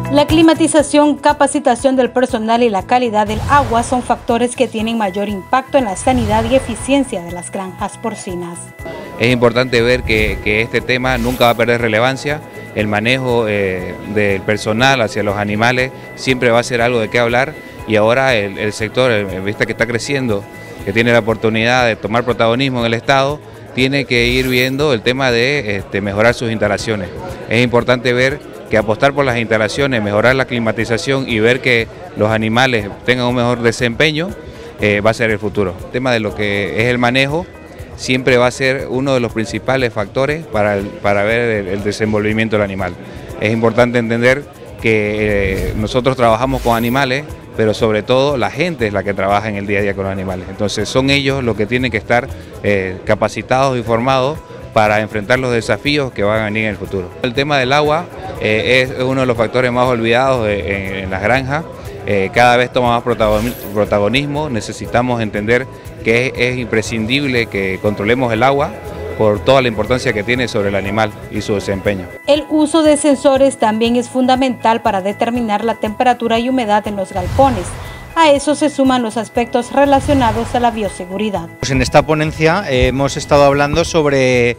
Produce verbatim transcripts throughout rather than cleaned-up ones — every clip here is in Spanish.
La climatización, capacitación del personal y la calidad del agua son factores que tienen mayor impacto en la sanidad y eficiencia de las granjas porcinas. Es importante ver que, que este tema nunca va a perder relevancia. El manejo eh, del personal hacia los animales siempre va a ser algo de qué hablar, y ahora el, el sector, en vista que está creciendo, que tiene la oportunidad de tomar protagonismo en el Estado, tiene que ir viendo el tema de este, mejorar sus instalaciones. Es importante ver que apostar por las instalaciones, mejorar la climatización y ver que los animales tengan un mejor desempeño, eh, va a ser el futuro. El tema de lo que es el manejo siempre va a ser uno de los principales factores para, el, para ver el, el desenvolvimiento del animal. Es importante entender que eh, nosotros trabajamos con animales, pero sobre todo la gente es la que trabaja en el día a día con los animales. Entonces son ellos los que tienen que estar eh, capacitados y formados para enfrentar los desafíos que van a venir en el futuro. El tema del agua eh, es uno de los factores más olvidados de, en, en las granjas. Eh, cada vez toma más protagonismo. Necesitamos entender que es, es imprescindible que controlemos el agua por toda la importancia que tiene sobre el animal y su desempeño. El uso de sensores también es fundamental para determinar la temperatura y humedad en los galpones. A eso se suman los aspectos relacionados a la bioseguridad. Pues en esta ponencia eh, hemos estado hablando sobre,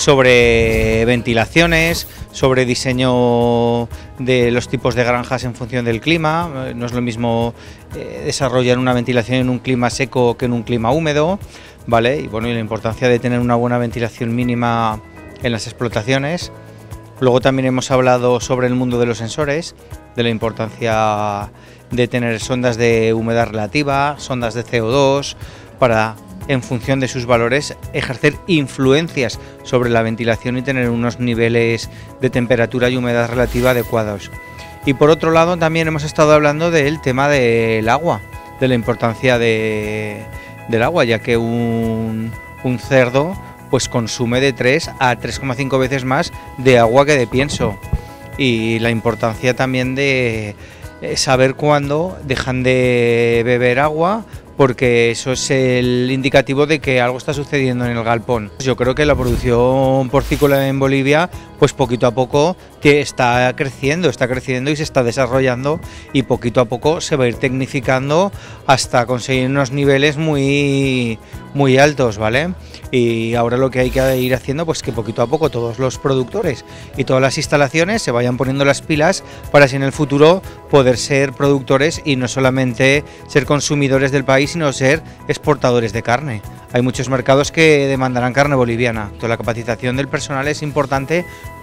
sobre ventilaciones, sobre diseño de los tipos de granjas en función del clima. No es lo mismo eh, desarrollar una ventilación en un clima seco que en un clima húmedo, ¿vale? Y bueno, y la importancia de tener una buena ventilación mínima en las explotaciones. Luego también hemos hablado sobre el mundo de los sensores, de la importancia de tener sondas de humedad relativa, sondas de C O dos, para, en función de sus valores, ejercer influencias sobre la ventilación y tener unos niveles de temperatura y humedad relativa adecuados. Y por otro lado también hemos estado hablando del tema del agua, de la importancia de, del agua, ya que un, un cerdo pues consume de tres a tres coma cinco veces más de agua que de pienso, y la importancia también de saber cuándo dejan de beber agua, porque eso es el indicativo de que algo está sucediendo en el galpón. Yo creo que la producción porcícola en Bolivia, pues poquito a poco que está creciendo, está creciendo y se está desarrollando, y poquito a poco se va a ir tecnificando hasta conseguir unos niveles muy, muy altos, ¿vale? Y ahora lo que hay que ir haciendo, pues que poquito a poco todos los productores y todas las instalaciones se vayan poniendo las pilas para así en el futuro poder ser productores y no solamente ser consumidores del país, sino ser exportadores de carne. Hay muchos mercados que demandarán carne boliviana. Toda la capacitación del personal es importante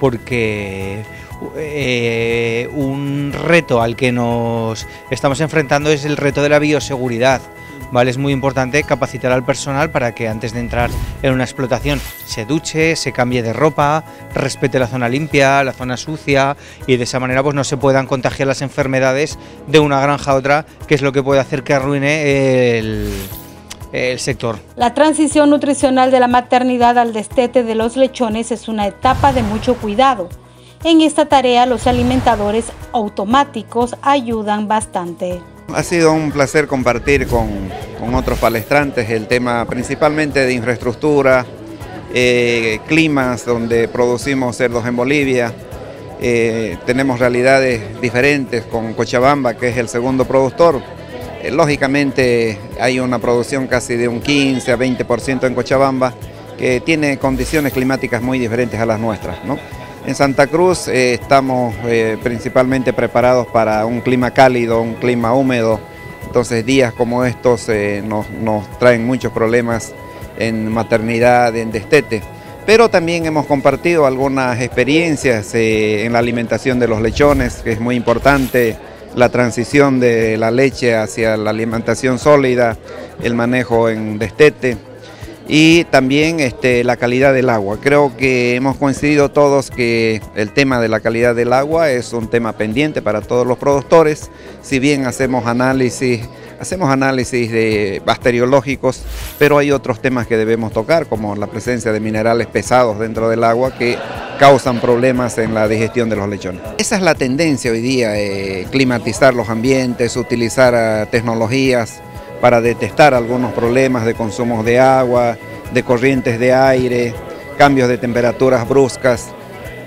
porque eh, un reto al que nos estamos enfrentando es el reto de la bioseguridad. ¿Vale? Es muy importante capacitar al personal para que antes de entrar en una explotación se duche, se cambie de ropa, respete la zona limpia, la zona sucia, y de esa manera pues no se puedan contagiar las enfermedades de una granja a otra, que es lo que puede hacer que arruine el, el sector. La transición nutricional de la maternidad al destete de los lechones es una etapa de mucho cuidado. En esta tarea los alimentadores automáticos ayudan bastante. Ha sido un placer compartir con, con otros palestrantes el tema principalmente de infraestructura, eh, climas donde producimos cerdos en Bolivia. Eh, tenemos realidades diferentes con Cochabamba, que es el segundo productor. Eh, lógicamente hay una producción casi de un quince a veinte por ciento en Cochabamba, que tiene condiciones climáticas muy diferentes a las nuestras, ¿no? En Santa Cruz eh, estamos eh, principalmente preparados para un clima cálido, un clima húmedo, entonces días como estos eh, nos, nos traen muchos problemas en maternidad, en destete, pero también hemos compartido algunas experiencias eh, en la alimentación de los lechones, que es muy importante, la transición de la leche hacia la alimentación sólida, el manejo en destete. Y también este, la calidad del agua. Creo que hemos coincidido todos que el tema de la calidad del agua es un tema pendiente para todos los productores. Si bien hacemos análisis, hacemos análisis de bacteriológicos, pero hay otros temas que debemos tocar, como la presencia de minerales pesados dentro del agua que causan problemas en la digestión de los lechones. Esa es la tendencia hoy día, eh, climatizar los ambientes, utilizar uh, tecnologías para detectar algunos problemas de consumo de agua, de corrientes de aire, cambios de temperaturas bruscas.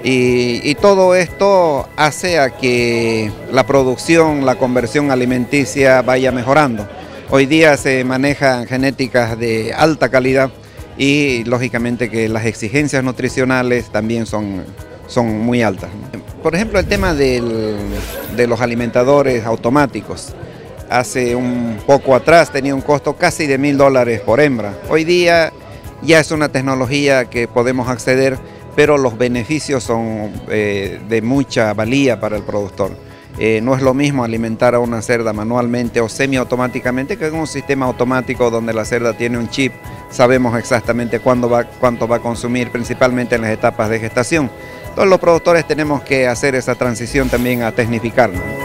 Y, y todo esto hace a que la producción, la conversión alimenticia vaya mejorando. Hoy día se manejan genéticas de alta calidad y lógicamente que las exigencias nutricionales también son, son muy altas. Por ejemplo, el tema del, de los alimentadores automáticos. Hace un poco atrás tenía un costo casi de mil dólares por hembra. Hoy día ya es una tecnología que podemos acceder, pero los beneficios son eh, de mucha valía para el productor. Eh, no es lo mismo alimentar a una cerda manualmente o semiautomáticamente que con un sistema automático donde la cerda tiene un chip, sabemos exactamente cuándo va, cuánto va a consumir, principalmente en las etapas de gestación. Entonces los productores tenemos que hacer esa transición también a tecnificarnos.